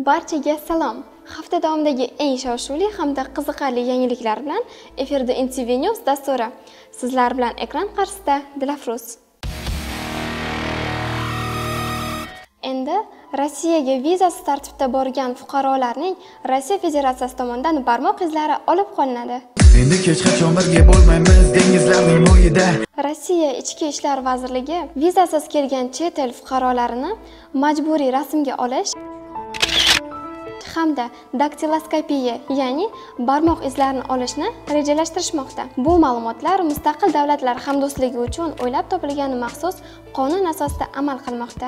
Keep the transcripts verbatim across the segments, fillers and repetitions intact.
Barchaga salom. Hafta davomidagi eng shov-shuvli hamda qiziqarli yangiliklar bilan efirda N T V News dasturi. Sizlar bilan ekran qarshisida Dilafruz. Endi Rossiyaga vizasiz tartibda borgan fuqarolarning Rossiya Federatsiyasi tomonidan barmoq izlari olib qolinadi. Endi hech qachon birga bo'lmaymiz dengizlarning bo'yida. Rossiya Ichki ishlar vazirligi vizasiz kelgan chet el fuqarolarini majburiy rasmga olish hamda daktiloskopiya, ya'ni barmoq izlarini olishni rejalashtirishmoqda. Bu ma'lumotlar Mustaqil Davlatlar hamdo'stligi uchun o'ylab topilgan maxsus qonun asosida amal qilmoqda.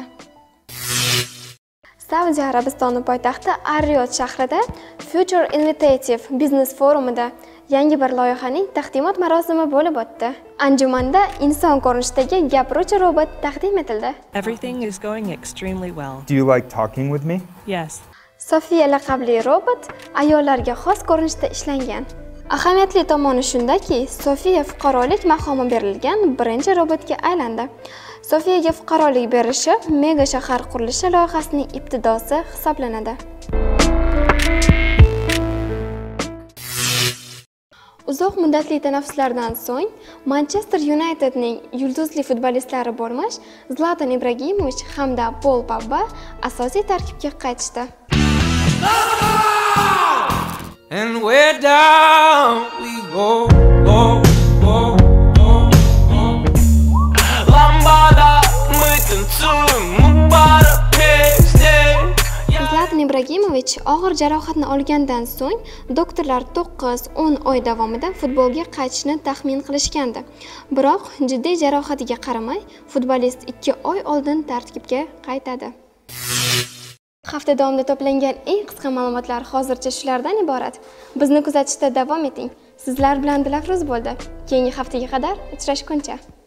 Saudiya Arabistoni poytaxti Ar-Riyod shahrida Future Innovative Business Forumida yangi bir loyihaning taqdimot marosimi bo'lib o'tdi. Anjumanda inson ko'rinishidagi gapiruvchi robot taqdim etildi. Everything is going extremely well. Do you like talking with me? Yes. Sofiya laqabli robot ayollarga xos ko'rinishda ishlangan. Ahamiyatli tomoni shundaki, Sofiya fuqarolik maqomi berilgan birinchi robotga aylandi. Sofiyaga fuqarolik berishi mega shahar qurilishi loyihasining ibtidosi hisoblanadi. Uzoq muddatli tanaffuslardan so'ng Manchester Unitedning yulduzli futbolistlari bo'lmish Zlatan Ibragimovich hamda Paul Pogba asosiy tarkibga qaytishdi. And we're down we go, go, go, go, go. Lambada мы танцуем, мы пара песней. Zlatan Ibragimovich og'ir jarohatni olgandan so'ng doktorlar to'qqiz o'n oy davomida futbolga qaytishni taxmin qilishgandi. Biroq jiddiy jarohatiga qaramay, futbolist ikki oy oldin tarkibga qaytadi. Hafta davomida to'plangan eng qisqa ma'lumotlar hozircha shulardan iborat. Bizni kuzatishda davom eting. Sizlar bilan Dilafruz bo'ldi. Keyingi haftaga qadar uchrashguncha.